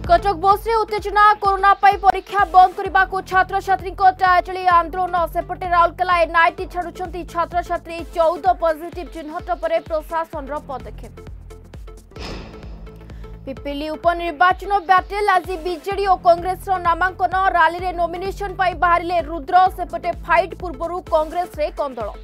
कटक बस रे उत्तेजना कोरोना पाई परीक्षा बंद करने को छात्र छात्री टाइटली आंदोलन सेपटे राउरकेला एनआईटी छाड़ुंट छात्र छात्री 14 पॉजिटिव चिन्हट पर प्रशासन पदक्षेप। पिपिली उपनिर्वाचन बैटेल आज बीजेडी और कांग्रेस नामांकन रैली रे नॉमिनेशन पाई बाहरिले रुद्र सेपटे फाइट पूर्व कांग्रेस रे कंदल।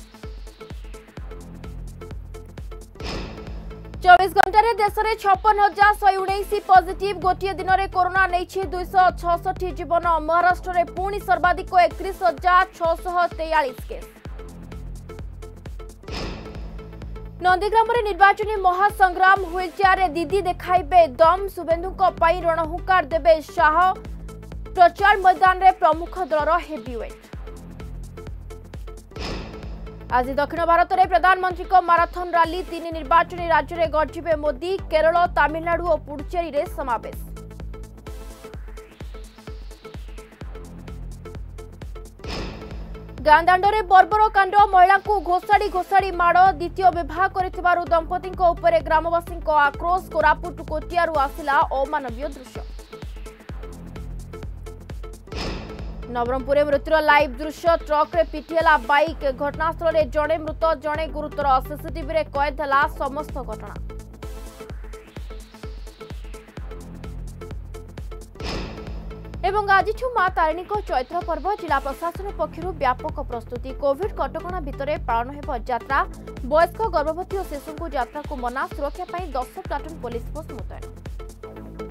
24 घंटे देश में 56,119 पॉजिटिव गोटे दिन में कोरोना नहीं 266 जीवन। महाराष्ट्र में पुणी सर्वाधिक 31,643 केस। नंदीग्राम में निर्वाचन महासंग्राम व्हीलचेयर दीदी देखाइबे दम शुभेन्दु रणहुंकार देवे शाह। प्रचार मैदान में प्रमुख दलर हेवीवेट। आज दक्षिण भारत में प्रधानमंत्री को माराथन रैली 3 निर्वाचन राज्य में गर्जिबे मोदी। केरल तमिलनाडु और पुडुचेरी रे समावेश। गांधांडे बर्बर कांड महिला को घोषाड़ी घोषाड़ी माड़ द्वितीय विवाह कर दंपति ग्रामवासी आक्रोश। कोरापुट कोटियारू आसिला अमानवीय दृश्य। नवरंगपुर मृत्युर लाइव दृश्य ट्रक रे पिटिला बाइक घटनास्थल में जड़े मृत जड़े गुरुतर सीसीटीवी रे कैद है समस्त घटना। एवं आज मां तारिणी चैत्र पर्व जिला प्रशासन पक्षर व्यापक प्रस्तुति। कोविड कटकणा भितर पालन हेब यात्रा। वयस्क गर्भवती और शिशु को यात्रा को मना। सुरक्षा 10 प्लाटून पुलिस फोर्स मुतयन।